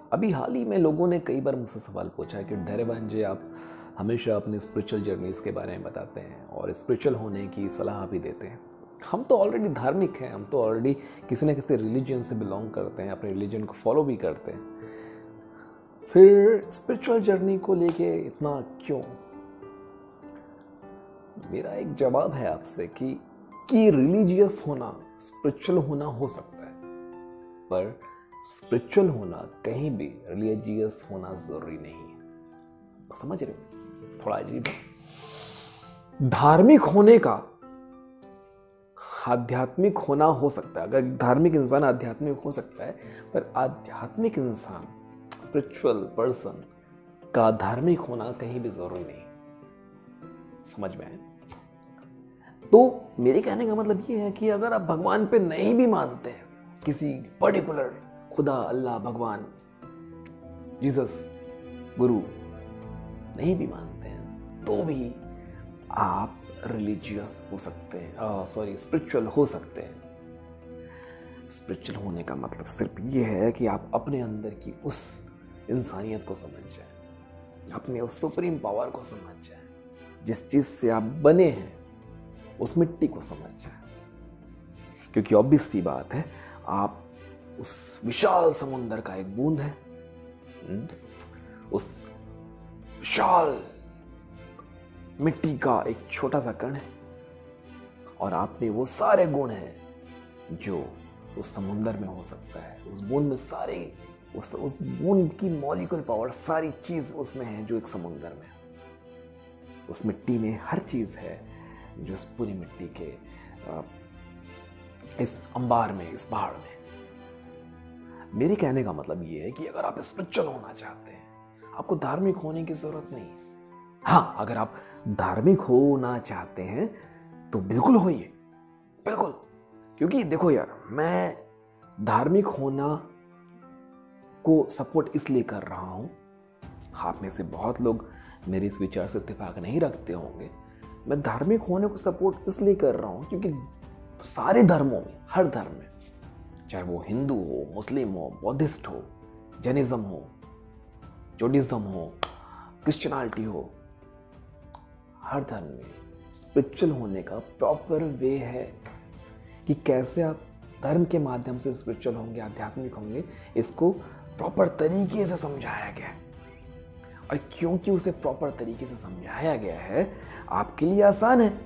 अभी हाल ही में लोगों ने कई बार मुझसे सवाल पूछा कि धैर्यवान जी, आप हमेशा अपने स्पिरिचुअल जर्नीज़ के बारे में बताते हैं और स्पिरिचुअल होने की सलाह भी देते हैं। हम तो ऑलरेडी धार्मिक हैं, हम तो ऑलरेडी किसी न किसी रिलीजन से बिलोंग करते हैं, अपने रिलीजन को फॉलो भी करते हैं, फिर स्पिरिचुअल जर्नी को लेके इतना क्यों? मेरा एक जवाब है आपसे कि रिलीजियस होना स्पिरिचुअल होना हो सकता है, पर स्पिरिचुअल होना कहीं भी रिलीजियस होना जरूरी नहीं है। समझ रहे हो? थोड़ा अजीब है। धार्मिक होने का आध्यात्मिक होना हो सकता है। अगर धार्मिक इंसान आध्यात्मिक हो सकता है, पर आध्यात्मिक इंसान स्पिरिचुअल पर्सन का धार्मिक होना कहीं भी जरूरी नहीं। समझ में आए? तो मेरे कहने का मतलब ये है कि अगर आप भगवान पे नहीं भी मानते हैं, किसी पर्टिकुलर खुदा, अल्लाह, भगवान, जीसस, गुरु नहीं भी मानते हैं, तो भी आप रिलीजियस हो सकते हैं, स्पिरिचुअल हो सकते हैं। स्पिरिचुअल होने का मतलब सिर्फ ये है कि आप अपने अंदर की उस इंसानियत को समझ जाएं, अपने उस सुप्रीम पावर को समझ जाएं, जिस चीज से आप बने हैं उस मिट्टी को समझ जाएं। क्योंकि ऑब्वियस सी बात है, आप उस विशाल समुद्र का एक बूंद है, उस विशाल मिट्टी का एक छोटा सा कण है, और आप में वो सारे गुण हैं जो उस समुद्र में हो सकता है। उस बूंद में सारे उस बूंद की मॉलिक्यूल पावर, सारी चीज उसमें है जो एक समुद्र में। उस मिट्टी में हर चीज है जो इस पूरी मिट्टी के इस अंबार में, इस पहाड़ में। मेरे कहने का मतलब ये है कि अगर आप स्पिरिचुअल होना चाहते हैं, आपको धार्मिक होने की जरूरत नहीं। हाँ, अगर आप धार्मिक होना चाहते हैं तो बिल्कुल होइए, बिल्कुल। क्योंकि देखो यार, मैं धार्मिक होना को सपोर्ट इसलिए कर रहा हूं, आप में से बहुत लोग मेरे इस विचार से इत्तेफाक नहीं रखते होंगे। मैं धार्मिक होने को सपोर्ट इसलिए कर रहा हूं क्योंकि सारे धर्मों में, हर धर्म में, चाहे वो हिंदू हो, मुस्लिम हो, बौद्धिस्ट हो, जैनिज्म हो, जूडिज्म हो, क्रिश्चियनिटी हो, हर धर्म में स्पिरिचुअल होने का प्रॉपर वे है कि कैसे आप धर्म के माध्यम से स्पिरिचुअल होंगे, आध्यात्मिक होंगे। इसको प्रॉपर तरीके से समझाया गया है, और क्योंकि उसे प्रॉपर तरीके से समझाया गया है, आपके लिए आसान है।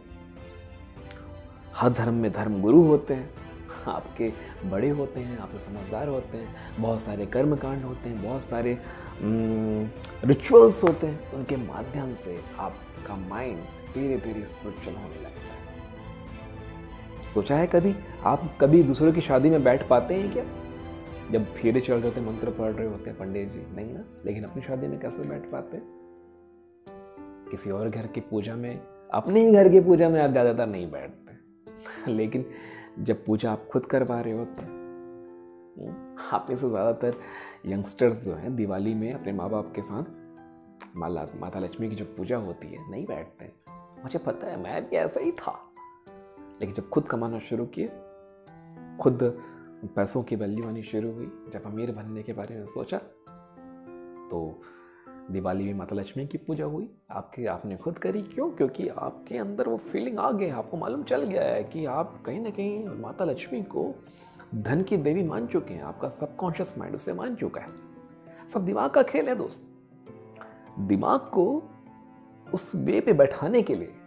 हर धर्म में धर्म गुरु होते हैं, आपके बड़े होते हैं, आपसे समझदार होते हैं, बहुत सारे कर्म कांड होते हैं, बहुत सारे रिचुअल्स होते हैं। उनके माध्यम से आपका माइंड धीरे धीरे स्पिरिचुअल होने लगता है। सोचा है कभी, आप कभी दूसरों की शादी में बैठ पाते हैं क्या? जब फेरे चल रहे होते, मंत्र पढ़ रहे होते हैं पंडित जी, नहीं ना? लेकिन अपनी शादी में कैसे बैठ पाते? किसी और घर की पूजा में, अपने ही घर की पूजा में आप ज़्यादातर नहीं बैठते। लेकिन जब पूजा आप खुद करवा रहे होते हैं, आप में से ज़्यादातर यंगस्टर्स जो हैं दिवाली में अपने माँ बाप के साथ माता लक्ष्मी की जब पूजा होती है, नहीं बैठते। मुझे पता है, मैं भी ऐसा ही था। लेकिन जब खुद कमाना शुरू किए, खुद पैसों की वैल्यू आनी शुरू हुई, जब अमीर बनने के बारे में सोचा, तो दिवाली में माता लक्ष्मी की पूजा हुई। आपने खुद करी। क्यों? क्योंकि आपके अंदर वो फीलिंग आ गई, आपको मालूम चल गया है कि आप कहीं ना कहीं माता लक्ष्मी को धन की देवी मान चुके हैं। आपका सबकॉन्शियस माइंड उसे मान चुका है। सब दिमाग का खेल है दोस्त। दिमाग को उस वे पे बैठाने के लिए,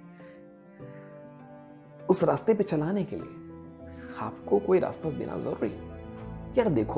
उस रास्ते पे चलाने के लिए आपको कोई रास्ता देना जरूरी है। यार देखो,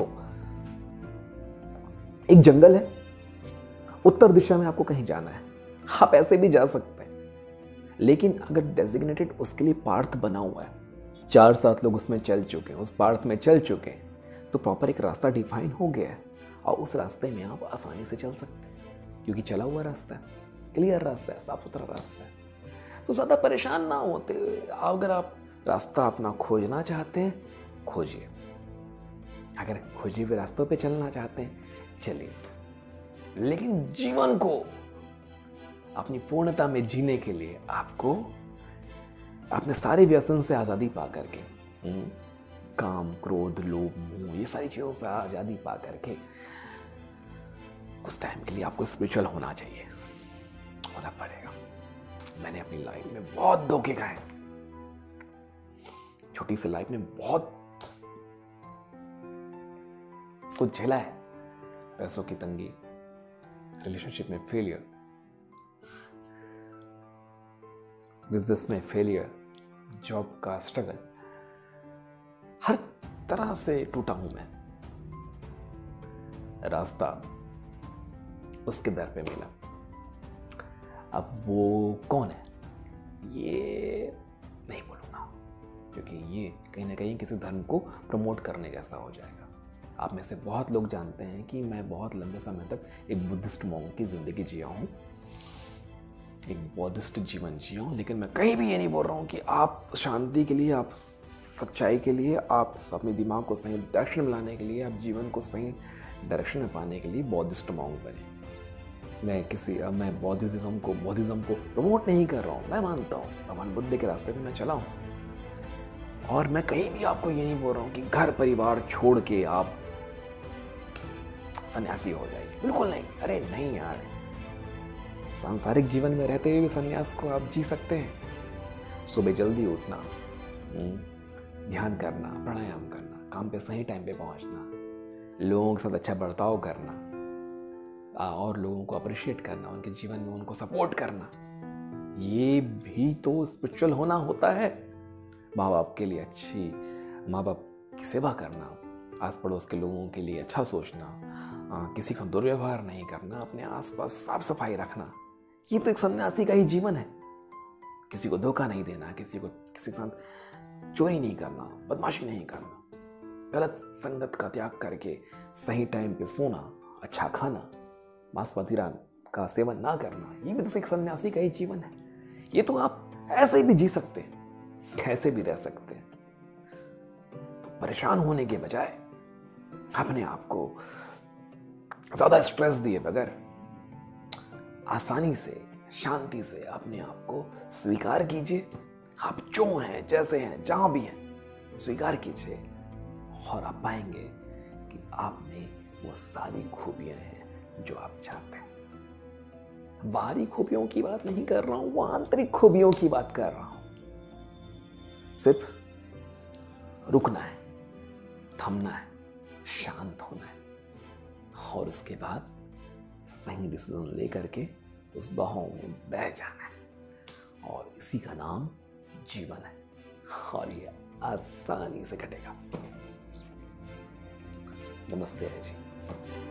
एक जंगल है, उत्तर दिशा में आपको कहीं जाना है, आप ऐसे भी जा सकते हैं। लेकिन अगर डेजिग्नेटेड उसके लिए पार्थ बना हुआ है, 4-7 लोग उसमें चल चुके हैं, उस पार्थ में चल चुके हैं, तो प्रॉपर एक रास्ता डिफाइन हो गया है, और उस रास्ते में आप आसानी से चल सकते हैं, क्योंकि चला हुआ रास्ता है, क्लियर रास्ता है, साफ सुथरा रास्ता है। तो ज़्यादा परेशान ना होते। अगर आप रास्ता अपना खोजना चाहते हैं, खोजिए। अगर खोजे हुए रास्तों पे चलना चाहते हैं, चलिए। लेकिन जीवन को अपनी पूर्णता में जीने के लिए आपको अपने सारे व्यसन से आज़ादी पा करके, काम, क्रोध, लोभ, मोह, ये सारी चीज़ों से आज़ादी पा करके कुछ टाइम के लिए आपको स्पिरिचुअल होना चाहिए, होना पड़ेगा। मैंने अपनी लाइफ में बहुत धोखे खाए, छोटी सी लाइफ में बहुत कुछ झेला है। पैसों की तंगी, रिलेशनशिप में फेलियर, बिजनेस में फेलियर, जॉब का स्ट्रगल, हर तरह से टूटा हूं मैं। रास्ता उसके दर पे मिला। अब वो कौन है ये नहीं बोलूंगा, क्योंकि ये कहीं ना कहीं किसी धर्म को प्रमोट करने जैसा हो जाएगा। आप में से बहुत लोग जानते हैं कि मैं बहुत लंबे समय तक एक बुद्धिस्ट मॉन्क की जिंदगी जिया हूं, एक बौद्धिस्ट जीवन जिया हूं, लेकिन मैं कहीं भी ये नहीं बोल रहा हूं कि आप शांति के लिए, आप सच्चाई के लिए, आप अपने दिमाग को सही डायरेक्शन में लाने के लिए, आप जीवन को सही डायरेक्शन में पाने के लिए बौद्धिस्ट मॉन्क बने। मैं बौद्धिज्म को प्रमोट नहीं कर रहा हूँ। मैं मानता हूँ भगवान बुद्ध के रास्ते पे मैं चला हूँ, और मैं कहीं भी आपको ये नहीं बोल रहा हूँ कि घर परिवार छोड़ के आप सन्यासी हो जाइए, बिल्कुल नहीं। अरे नहीं यार, सांसारिक जीवन में रहते हुए भी सन्यास को आप जी सकते हैं। सुबह जल्दी उठना, ध्यान करना, प्राणायाम करना, काम पे सही टाइम पे पहुंचना, लोगों के साथ अच्छा बर्ताव करना, और लोगों को अप्रिशिएट करना, उनके जीवन में उनको सपोर्ट करना, ये भी तो स्पिरिचुअल होना होता है। माँ बाप के लिए अच्छी, माँ बाप की सेवा करना, आस पड़ोस के लोगों के लिए अच्छा सोचना, किसी का दुर्व्यवहार नहीं करना, अपने आसपास साफ सफाई रखना, ये तो एक सन्यासी का ही जीवन है। किसी को धोखा नहीं देना, किसी के साथ चोरी नहीं करना, बदमाशी नहीं करना, गलत संगत का त्याग करके सही टाइम पे सोना, अच्छा खाना, मांस मदिरा का सेवन ना करना, ये भी तो एक सन्यासी का ही जीवन है। ये तो आप ऐसे भी जी सकते हैं, कैसे भी रह सकते हैं। तो परेशान होने के बजाय अपने आप को ज्यादा स्ट्रेस दिए बगैर आसानी से, शांति से अपने आप को स्वीकार कीजिए। आप जो हैं, जैसे हैं, जहां भी हैं, स्वीकार कीजिए, और आप पाएंगे कि आप में वो सारी खूबियां हैं जो आप चाहते हैं। बाहरी खूबियों की बात नहीं कर रहा हूं, वो आंतरिक खूबियों की बात कर रहा हूं। सिर्फ रुकना है, थमना है, शांत होना है, और उसके बाद सही डिसीजन लेकर के उस बहाव में बह जाना है, और इसी का नाम जीवन है, और ये आसानी से कटेगा। नमस्ते जी।